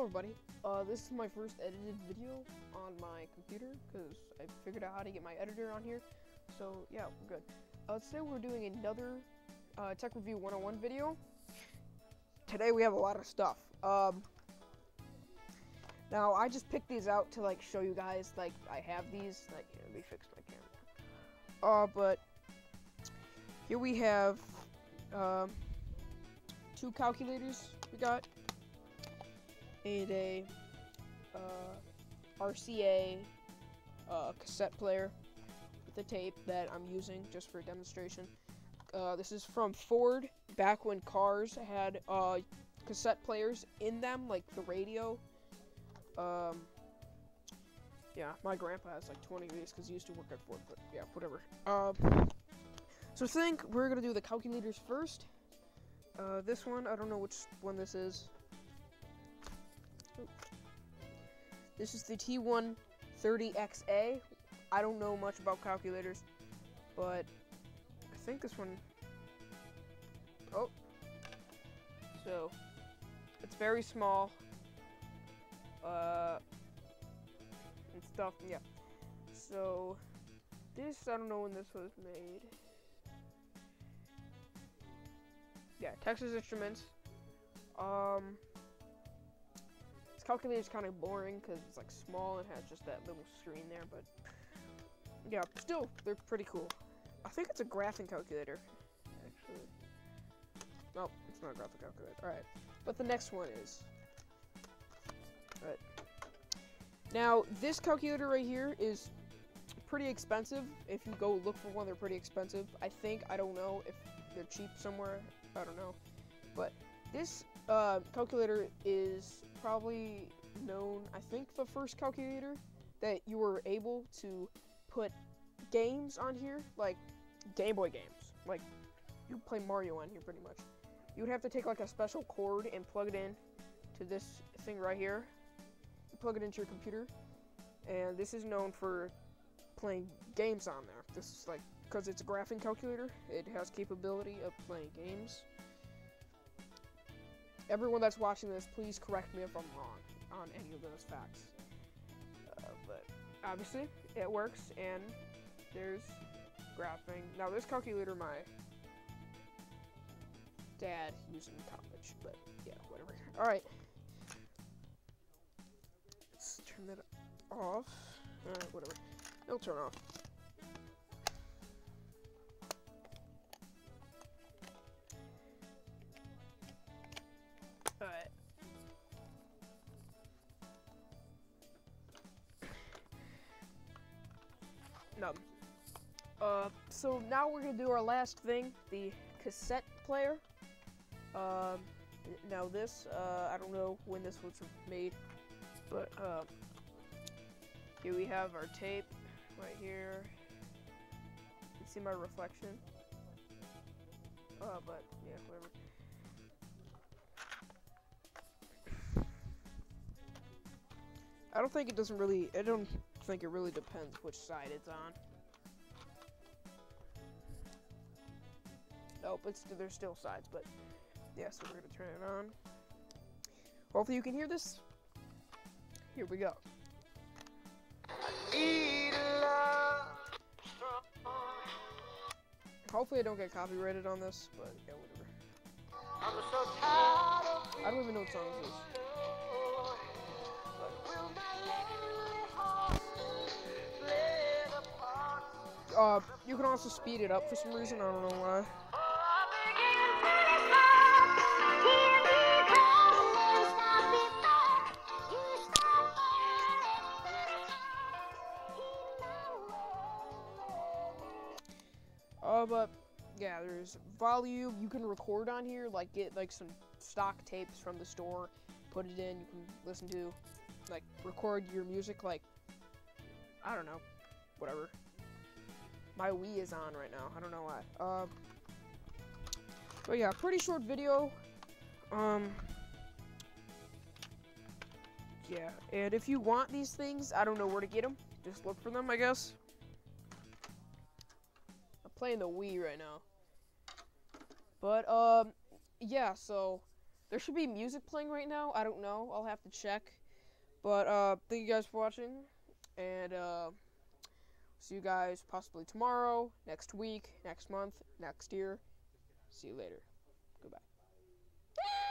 everybody. This is my first edited video on my computer because I figured out how to get my editor on here. So yeah, we're good. Today we're doing another Tech Review 101 video. Today we have a lot of stuff. Now I just picked these out to like show you guys like I have these. Like here, let me fix my camera. But here we have two calculators we got. And a RCA cassette player with a tape that I'm using just for demonstration. This is from Ford, back when cars had cassette players in them, like the radio. Yeah, my grandpa has like 20 of these because he used to work at Ford, but yeah, whatever. So I think we're gonna do the calculators first. This one, I don't know which one this is. This is the T130XA. I don't know much about calculators, but I think this one. Oh, so it's very small. And stuff. Yeah. So this, I don't know when this was made. Yeah, Texas Instruments. Calculator's kind of boring because it's like small and has just that little screen there, but yeah, still they're pretty cool. I think it's a graphing calculator, actually. No, it's not a graphing calculator. All right, but the next one is. All right. Now this calculator right here is pretty expensive. If you go look for one, they're pretty expensive. I don't know if they're cheap somewhere. I don't know, but this calculator is probably known, I think, the first calculator that you were able to put games on here, like Game Boy games. Like, you play Mario on here pretty much. You would have to take like a special cord and plug it in to this thing right here. You plug it into your computer, and this is known for playing games on there. This is like, because it's a graphing calculator, it has capability of playing games. Everyone that's watching this, please correct me if I'm wrong on any of those facts. But obviously, it works, and there's graphing. Now, this calculator my dad used in college, but yeah, whatever. Alright. Let's turn that off. Alright, whatever. It'll turn off. Alright. No. So now we're gonna do our last thing, the cassette player. Now this, I don't know when this was made, but, here we have our tape right here. You can see my reflection. But, yeah, whatever. I don't think it really depends which side it's on. Nope, there's still sides, but yeah, so we're gonna turn it on. Hopefully you can hear this. Here we go. Hopefully I don't get copyrighted on this, but yeah, whatever. I don't even know what song this is. You can also speed it up for some reason, I don't know why. But yeah, there's volume. You can record on here, like get like some stock tapes from the store, put it in, you can listen to, like record your music, like, I don't know, whatever. My Wii is on right now. I don't know why. But yeah, pretty short video. Yeah, and if you want these things, I don't know where to get them. Just look for them, I guess. I'm playing the Wii right now. But, yeah, so There should be music playing right now. I don't know. I'll have to check. But thank you guys for watching, and see you guys possibly tomorrow, next week, next month, next year. See you later. Goodbye.